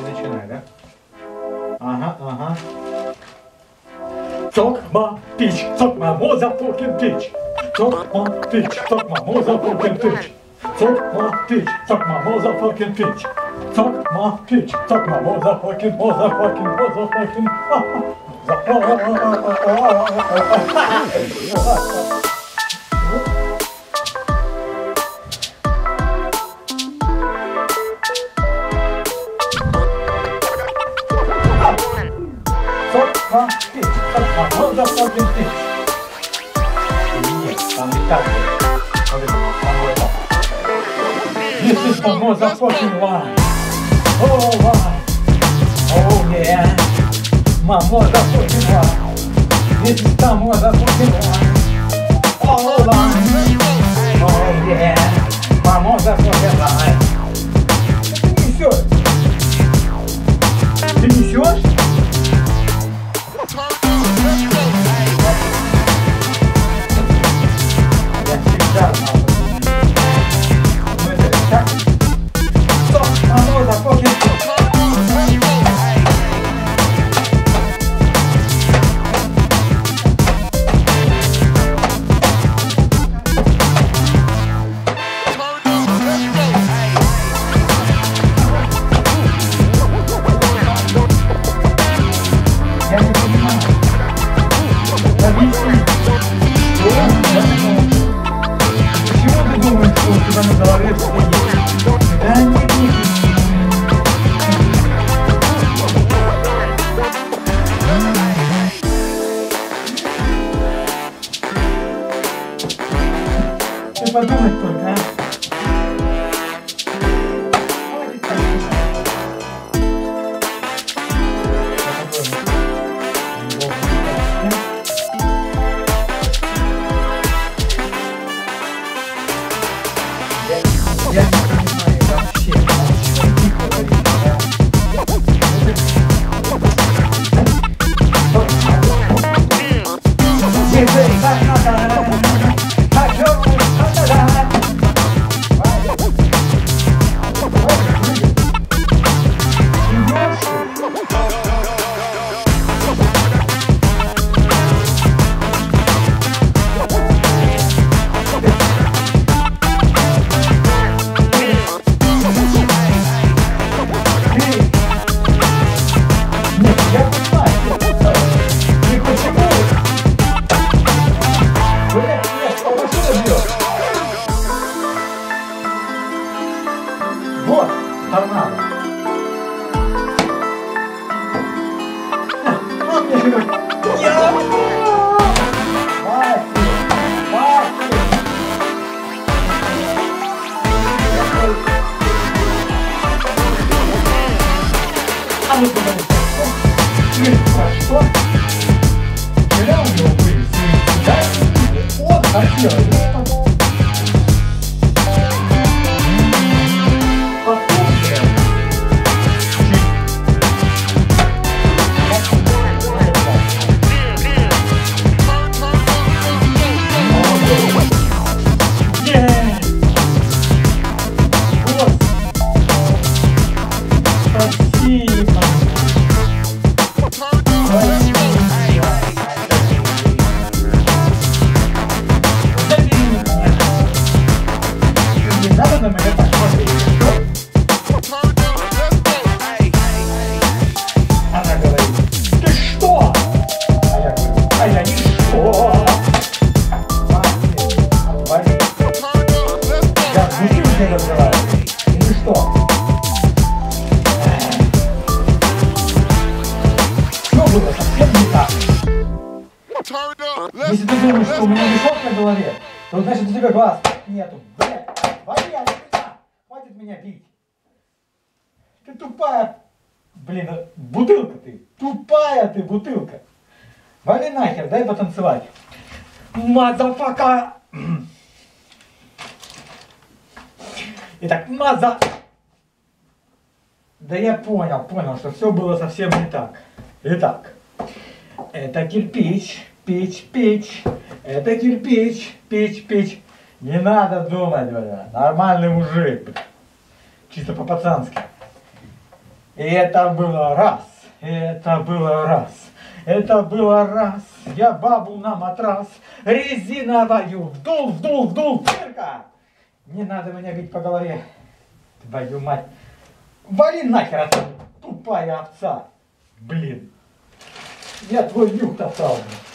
Начинай, да? Ага, ага. Talk my pitch, talk my motherfucking pitch. Talk my pitch, talk my motherfucking pitch. Talk my pitch, talk my motherfucking pitch. Talk my pitch, talk my motherfucking. Нет, там не так было. Смотри, там вот так. This is the motherfucking line. Oh, line. Oh, yeah. My motherfucking line. This is the motherfucking line. Oh, line. Oh, yeah. My motherfucking line. Ты несешь? Ты несешь? Я всегда знал. Ну это так. Стоп, оно заходит. Я не понимаю. Объясни. Почему ты думаешь, что у тебя на голове все есть? Да не будет. Ты подумай только, а? Я не понимаю вообще, о чем ты говоришь, да? Вот, торнадо. Вот я говорю. А ну говорите, что? Когда у него были да? Он хотел. На меня так смотреть. Она говорит, ты что? А я говорю, а я не что. Я с бутылкой разговариваю. И ты что? Все было совсем не так. Если ты думаешь, что у меня мешок на голове, то значит у тебя глаз нету. Блядь, вали, хватит меня бить. Ты тупая, блин, бутылка ты. Тупая ты бутылка. Вали нахер, дай потанцевать. Мазафака. Итак, Да я понял, что все было совсем не так. Итак, это кирпич, печь, это кирпич, печь. Не надо думать, бля, нормальный мужик, чисто по-пацански. И это было раз, это было раз, это было раз. Я бабу на матрас резиновую вдул, вдул, вдул, дырка. Не надо меня бить по голове, твою мать. Вали нахер отсюда, тупая овца. Блин, я твой нюх топтал.